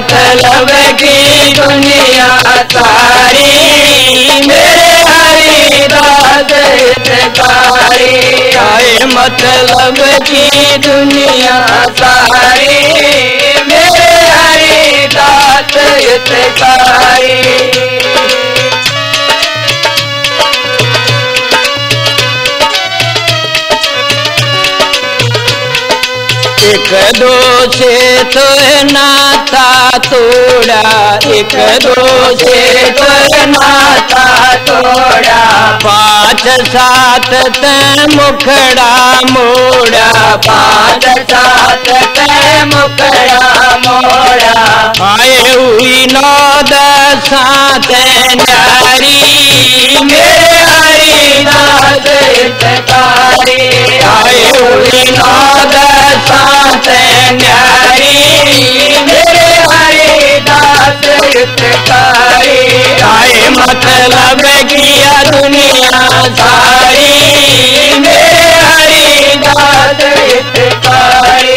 मतलब की दुनिया सारी मेरे हरिदास हितकारी। आए मतलब की दुनिया सारी मेरे हरिदास हितकारी। एक दो से तो नाता तोड़ा, एक दो से तो नाता तोड़ा, पाँच सात ते मुखड़ा मोड़ा, पाँच सात ते मुखड़ा मोड़ा। आए हुई 9 10 न्यारी मेरे हरिदास हितकारी। आए हुई 9 10 न्यारी मेरे हरिदास हितकारी। आए मतलब किया दुनिया सारी मेरे हरिदास हितकारी।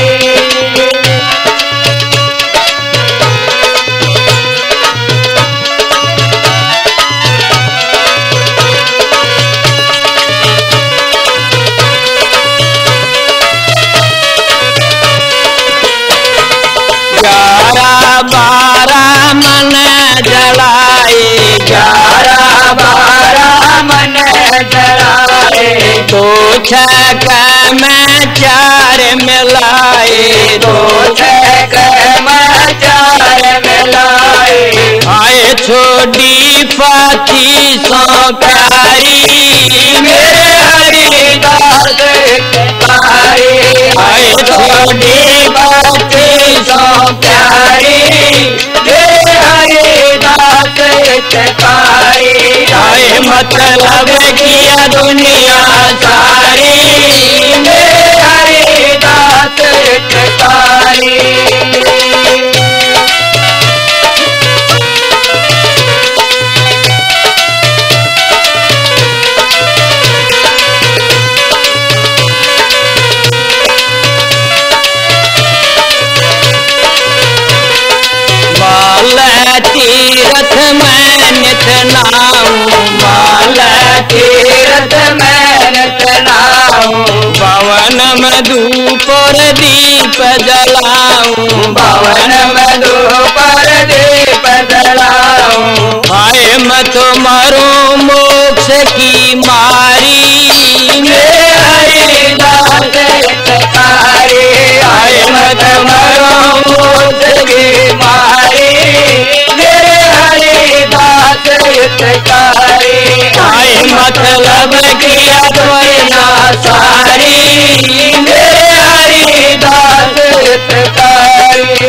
मन जलाए 11 12 मन जलाए, 2 6 में 4 मिलाए, 2 6 में 4 मिलाए। आए छोटी फाती सो प्यारी मेरे हरिदास हितकारी। आए छोटी फाती सो प्यारी मेरे हरिदास हितकारी। आए मतलब किया दुनिया सारी मेरे हरिदास हितकारी। तीरथ में नित नाऊं, माल तीरथ में नित नाऊं, भवन में धूप और दीप जलाऊं, भवन में धूप और दीप जलाऊं। आए मत मारो मोक्ष की मारी मेरे हरिदास हितकारी। आए मत मारो मोक्ष की मारी मेरे हरिदास हितकारी। आए मतलब किया दुनिया सारी मेरे हरिदास हितकारी।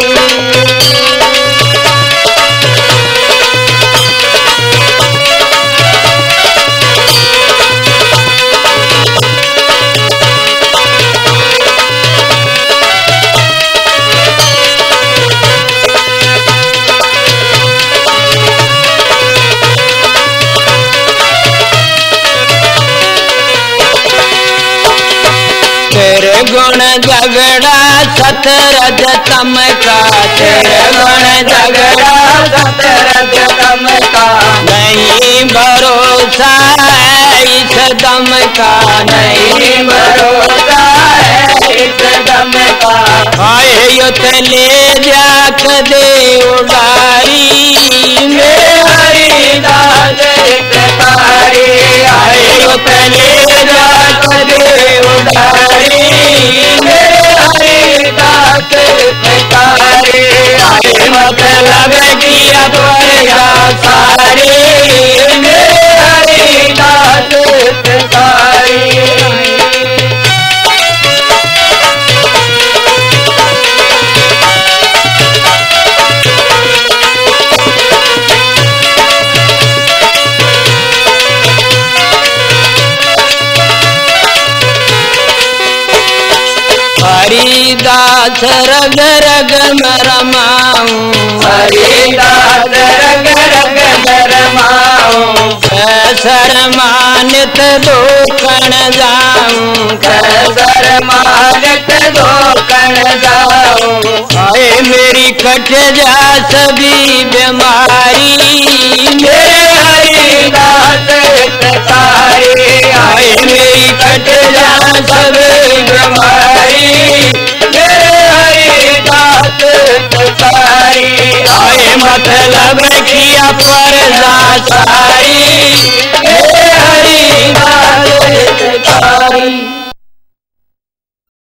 तेरे गुण झगड़ा सतरज तम का, तेरे गुण झगड़ा सतरज तम का, नहीं भरोसा है इस दम का, नहीं भरोसा है इस दम का। आए युत ले जाक दे उडारी मेरे हरिदास हितकारी। आए युत ले जाक दे उडारी मेरे हरिदास हितकारी। आए मतलब किया दुनिया सारी मेरे हरिदास हितकारी। हरिदास रग रग में रमाऊं, हरिदास रग रग में रमाऊं, शरमानित दो कण जाऊं, शरमानित दो कण जाऊं। आए मेरी कट जा सभी बीमारी मेरे हरिदास तारी आए मेरी कट जा सभी बीमारी मेरे हरिदास तारी आए मतलब किया परदा सारी